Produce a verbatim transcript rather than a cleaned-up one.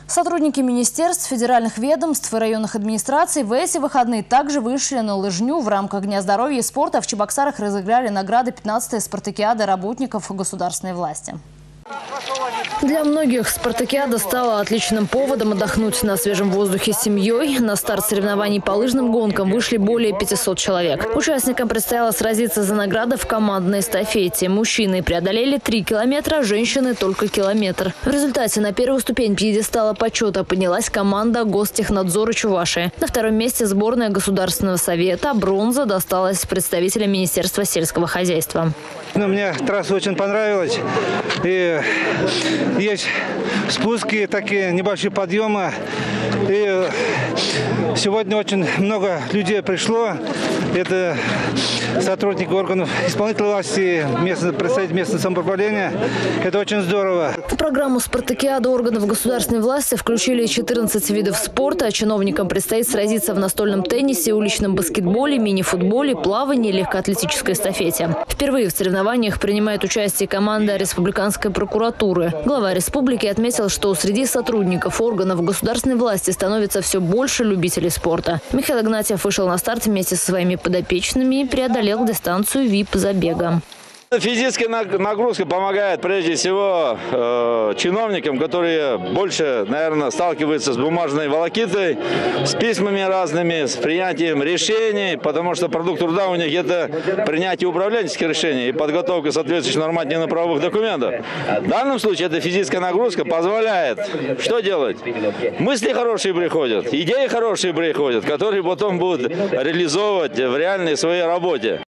Сотрудники министерств, федеральных ведомств и районных администраций в эти выходные также вышли на лыжню. В рамках Дня здоровья и спорта в Чебоксарах разыграли награды пятнадцатой спартакиады работников государственной власти. Для многих спартакиада стала отличным поводом отдохнуть на свежем воздухе с семьей. На старт соревнований по лыжным гонкам вышли более пятисот человек. Участникам предстояло сразиться за награды в командной эстафете. Мужчины преодолели три километра, женщины только километр. В результате на первую ступень пьедестала почета поднялась команда Гостехнадзора Чувашии. На втором месте сборная Государственного совета. Бронза досталась представителям Министерства сельского хозяйства. Ну, мне трасса очень понравилась. И есть спуски, такие небольшие подъемы. И сегодня очень много людей пришло. Это сотрудники органов исполнительной власти, местные, представители местного самоуправления. Это очень здорово. В программу спартакиады органов государственной власти включили четырнадцать видов спорта. Чиновникам предстоит сразиться в настольном теннисе, уличном баскетболе, мини-футболе, плавании, легкоатлетической эстафете. Впервые в соревнованиях принимает участие команда Республиканской прокуратуры. Глава республики отметил, что среди сотрудников органов государственной власти становится все больше любителей спорта. Михаил Игнатьев вышел на старт вместе со своими подопечными и преодолел дистанцию вип-забега. Физическая нагрузка помогает прежде всего э, чиновникам, которые больше, наверное, сталкиваются с бумажной волокитой, с письмами разными, с принятием решений, потому что продукт труда у них это принятие управленческих решений и подготовка соответствующих нормативно-правовых документов. В данном случае эта физическая нагрузка позволяет что делать? Мысли хорошие приходят, идеи хорошие приходят, которые потом будут реализовывать в реальной своей работе.